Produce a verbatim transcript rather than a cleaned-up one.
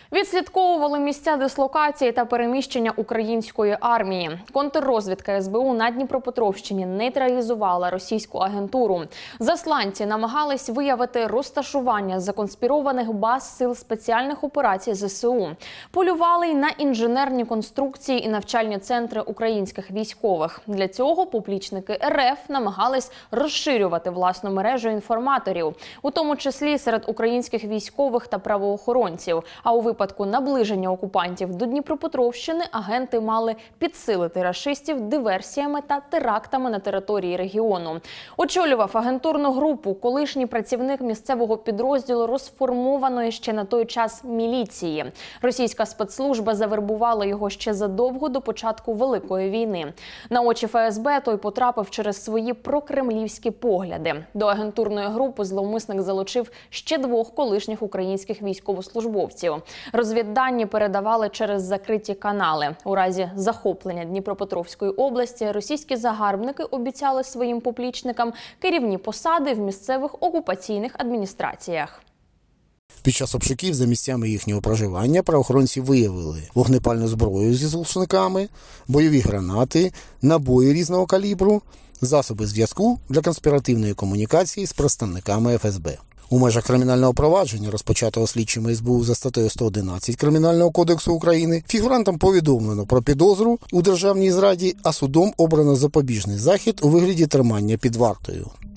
Відслідковували місця дислокації та переміщення української армії. Контррозвідка ес бе у на Дніпропетровщині нейтралізувала російську агентуру. Засланці намагались виявити розташування законспірованих баз сил спеціальних операцій зе се у. Полювали й на інженерні конструкції і навчальні центри українських військових. Для цього поплічники ер еф намагались розширювати власну мережу інформаторів, у тому числі серед українських військових та правоохоронців. А у випадку наближення окупантів до Дніпропетровщини агенти мали підсилити рашистів диверсіями та терактами на території регіону. Очолював агентурну групу колишній працівник місцевого підрозділу розформованої ще на той час міліції. Російська спецслужба завербувала його ще задовго до початку Великої війни. На очі еф ес бе той потрапив через свої прокремлівські погляди. До агентурної групи зловмисник залучив ще двох колишніх українських військовослужбовців. Розвіддані передавали через закриті канали. У разі захоплення Дніпропетровської області російські загарбники обіцяли своїм поплічникам керівні посади в місцевих окупаційних адміністраціях. Під час обшуків за місцями їхнього проживання правоохоронці виявили вогнепальну зброю зі глушниками, бойові гранати, набої різного калібру, засоби зв'язку для конспіративної комунікації з представниками еф ес бе. У межах кримінального провадження, розпочатого слідчими ес бе у за статтею сто одинадцять Кримінального кодексу України, фігурантам повідомлено про підозру у державній зраді, а судом обрано запобіжний захід у вигляді тримання під вартою.